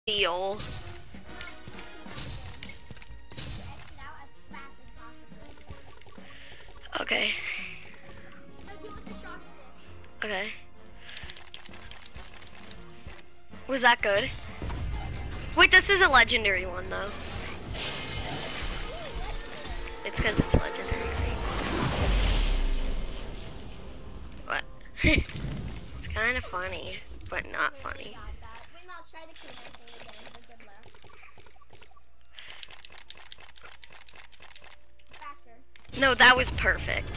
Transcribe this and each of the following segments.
Deal. Okay. Okay. Was that good? Wait, this is a legendary one though. It's because it's legendary. What? It's kind of funny, but not funny. No, that was perfect.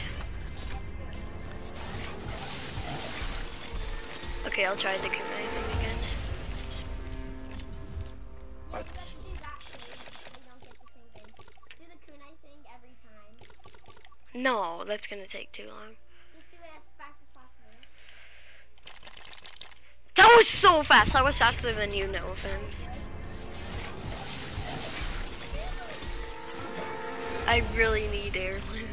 Okay, I'll try the kunai thing again. What? You have to do that thing, so you don't get the same thing. Do the kunai thing every time. No, that's gonna take too long. Just do it as fast as possible. That was so fast. That was faster than you, no offense. I really need heirloom.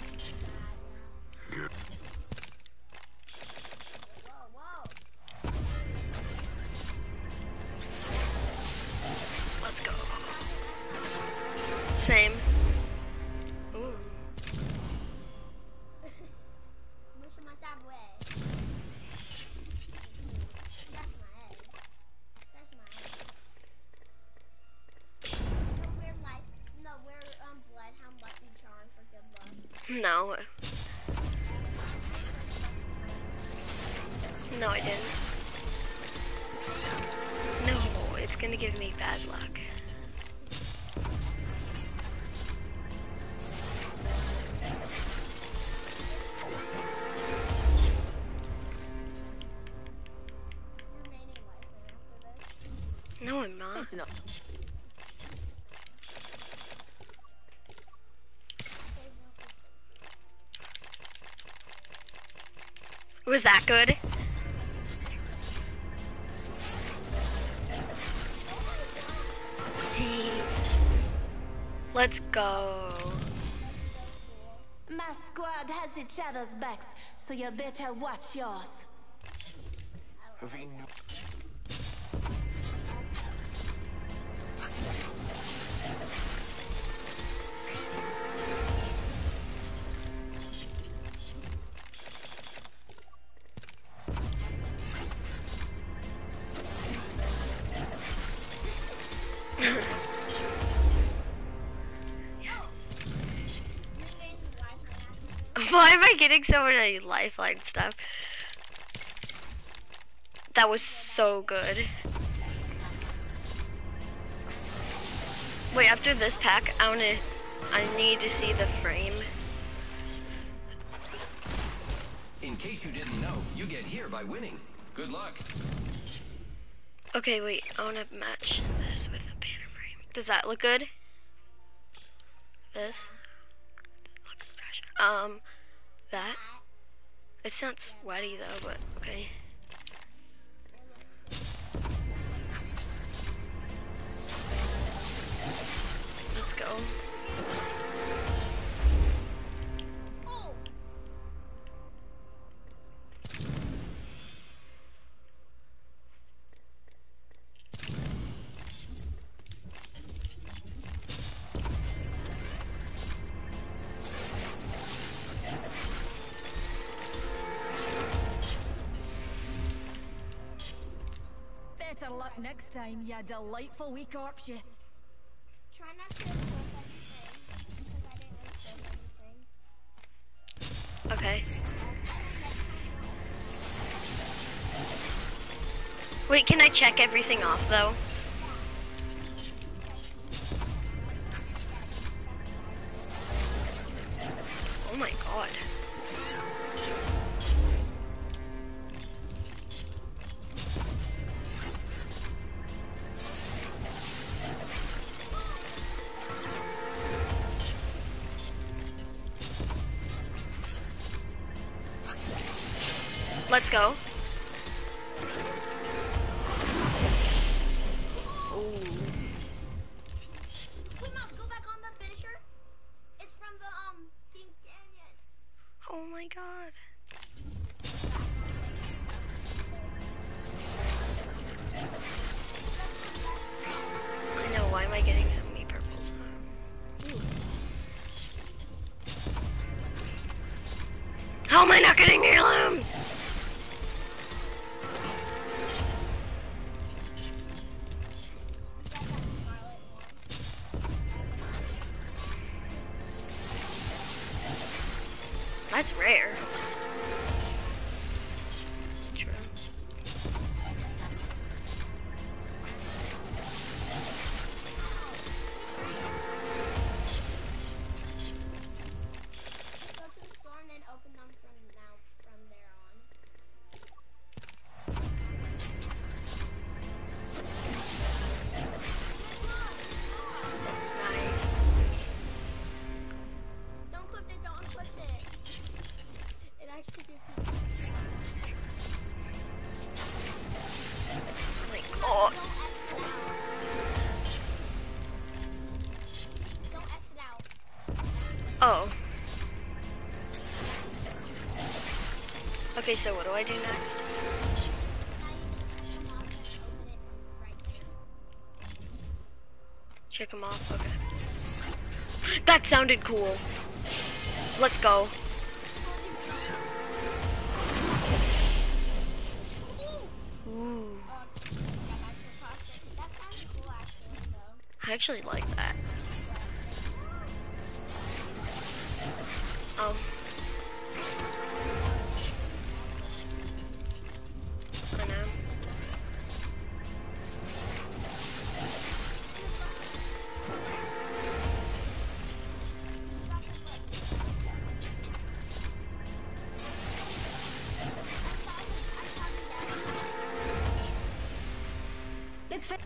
Let's go. Same. Ooh. No. No, I didn't. No, it's gonna give me bad luck. No, I'm not. It's not. Was that good? Let's go. My squad has each other's backs, so you better watch yours. Why am I getting so many lifeline stuff? That was so good. Wait, after this pack, I need to see the frame. In case you didn't know, you get here by winning. Good luck. Okay, wait, I wanna match this with a banner frame. Does that look good? This? Looks fresh. That? It's not sweaty though, but okay. Let's go. Better luck next time, you delightful wee corpse. Try not to flip anything, because I didn't really flip anything. Okay. Wait, can I check everything off though? Oh my god. Let's go. Ooh. Wait, Mom, go back on the finisher. It's from the King's Canyon. Oh my god. How am I not getting heirlooms? That's rare. True. Just go to the store and then open them from there on. Nice. Don't clip it, don't clip it. It actually gives you. Like, oh. Don't exit out. Oh. Okay, so what do I do next? Check them off, okay. That sounded cool. Let's go. Ooh. I actually like that. Oh. I know. Let's fit.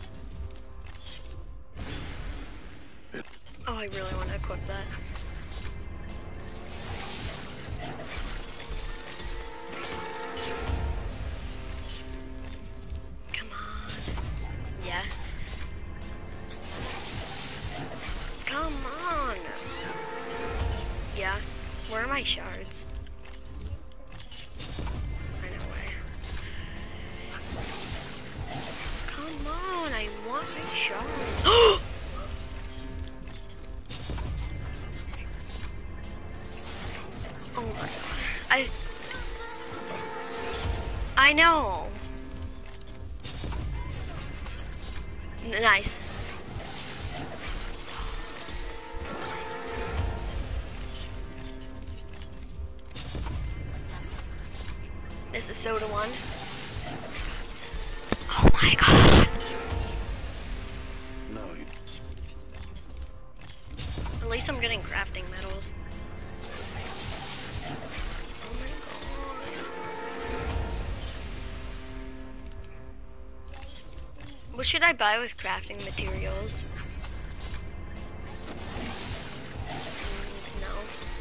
Oh, I really want to equip that. Come on. Yeah. Come on. Yeah. Where are my shards? I know where. Come on, I want my shards. Oh my god. I know. Nice. This is soda one. Oh my god. No, you... At least I'm getting crafting metals. Oh my god. What should I buy with crafting materials? No.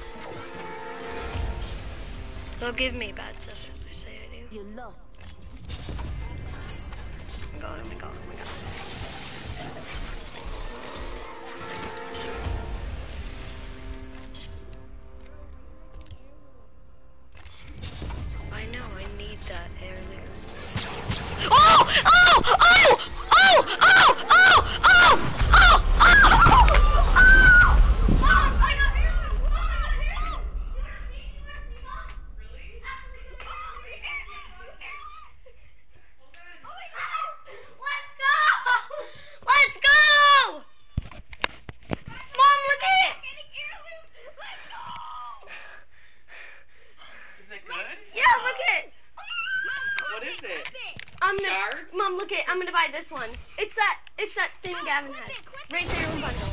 They'll give me bad stuff if I say I do. You lost. Oh my god, oh my god, oh my god. I know, I need that heirloom. Oh! Oh! Oh! Oh! Oh! Oh! Oh! Oh! Oh! I got heirloom! Let's go! Mom, look at it! Let's go! Is it good? Yeah, look at it! What is it? I'm gonna, Shards? Mom, look at it. I'm gonna buy this one. It's that thing Gavin has. Right there in bundle.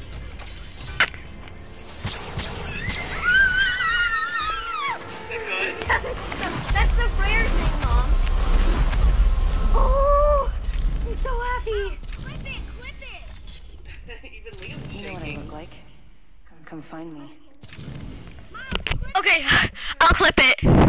Is it good? That's the rare thing, Mom. Oh, I'm so happy. Clip it. Even Liam's You know what I shaking. look like. Come find me. Miles, clip it. Okay, I'll clip it.